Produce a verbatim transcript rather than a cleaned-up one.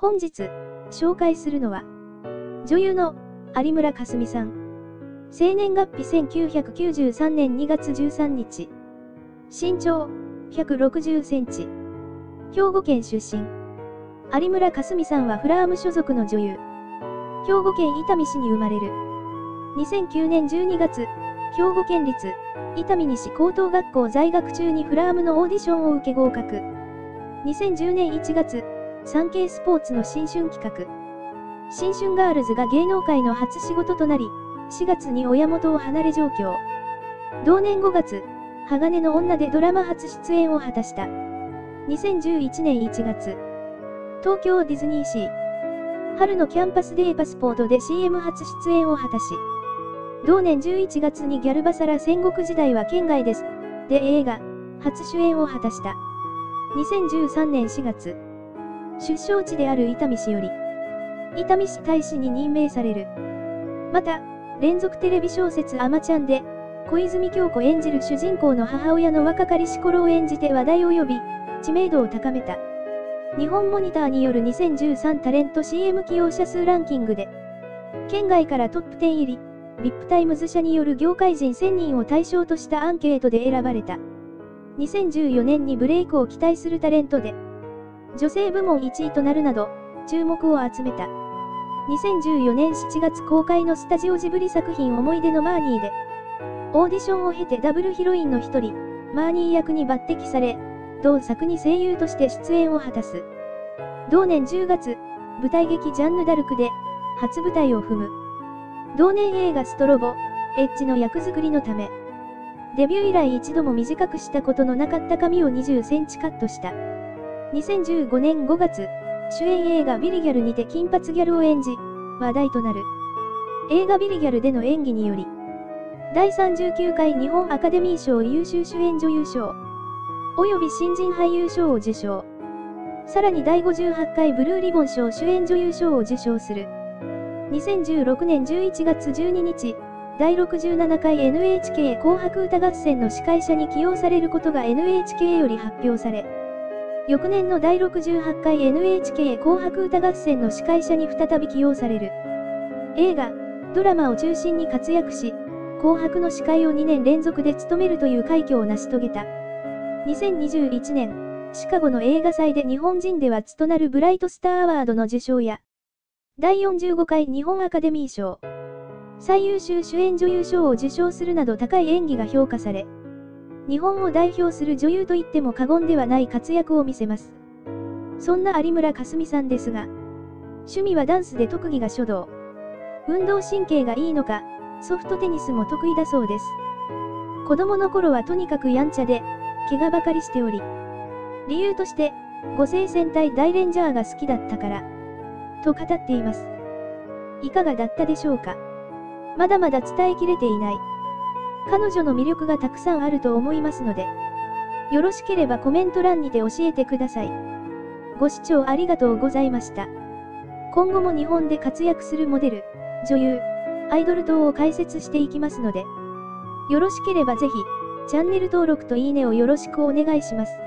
本日、紹介するのは、女優の有村架純さん。生年月日せんきゅうひゃくきゅうじゅうさんねんにがつじゅうさんにち。身長ひゃくろくじゅっセンチ。兵庫県出身。有村架純さんはフラーム所属の女優。兵庫県伊丹市に生まれる。にせんきゅうねんじゅうにがつ、兵庫県立伊丹西高等学校在学中にフラームのオーディションを受け合格。にせんじゅうねんいちがつ、サンケイスポーツの新春企画。新春ガールズが芸能界の初仕事となり、しがつに親元を離れ上京。同年ごがつ、鋼の女でドラマ初出演を果たした。にせんじゅういちねんいちがつ、東京ディズニーシー、春のキャンパスデーパスポートで シーエム 初出演を果たし、同年じゅういちがつにギャルバサラ戦国時代は県外です。で映画、初主演を果たした。にせんじゅうさんねんしがつ、出生地である伊丹市より、伊丹市大使に任命される。また、連続テレビ小説あまちゃんで、小泉今日子演じる主人公の母親の若かりし頃を演じて話題を呼び、知名度を高めた。日本モニターによるにせんじゅうさんタレント シーエム 起用者数ランキングで、県外からトップじゅう入り、ビップ タイムズ社による業界人せんにんを対象としたアンケートで選ばれた。にせんじゅうよねんにブレイクを期待するタレントで、女性部門いちいとなるなど、注目を集めた。にせんじゅうよねんしちがつ公開のスタジオジブリ作品思い出のマーニーで、オーディションを経てダブルヒロインの一人、マーニー役に抜擢され、同作に声優として出演を果たす。同年じゅうがつ、舞台劇ジャンヌ・ダルクで、初舞台を踏む。同年映画ストロボ、エッジの役作りのため、デビュー以来一度も短くしたことのなかった髪をにじゅっセンチカットした。にせんじゅうごねんごがつ、主演映画ビリギャルにて金髪ギャルを演じ、話題となる。映画ビリギャルでの演技により、だいさんじゅうきゅうかい日本アカデミー賞優秀主演女優賞、及び新人俳優賞を受賞。さらにだいごじゅうはちかいブルーリボン賞主演女優賞を受賞する。にせんじゅうろくねんじゅういちがつじゅうににち、だいろくじゅうななかい エヌエイチケー 紅白歌合戦の司会者に起用されることが エヌエイチケー より発表され、翌年のだいろくじゅうはちかい エヌエイチケー 紅白歌合戦の司会者に再び起用される。映画、ドラマを中心に活躍し、紅白の司会をにねんれんぞくで務めるという快挙を成し遂げた。にせんにじゅういちねん、シカゴの映画祭で日本人で初となるブライトスターアワードの受賞や、だいよんじゅうごかい日本アカデミー賞、最優秀主演女優賞を受賞するなど高い演技が評価され、日本を代表する女優と言っても過言ではない活躍を見せます。そんな有村架純さんですが、趣味はダンスで特技が書道。運動神経がいいのか、ソフトテニスも得意だそうです。子供の頃はとにかくやんちゃで、怪我ばかりしており、理由として、五星戦隊大レンジャーが好きだったから、と語っています。いかがだったでしょうか。まだまだ伝えきれていない。彼女の魅力がたくさんあると思いますので、よろしければコメント欄にて教えてください。ご視聴ありがとうございました。今後も日本で活躍するモデル、女優、アイドル等を解説していきますので、よろしければぜひ、チャンネル登録といいねをよろしくお願いします。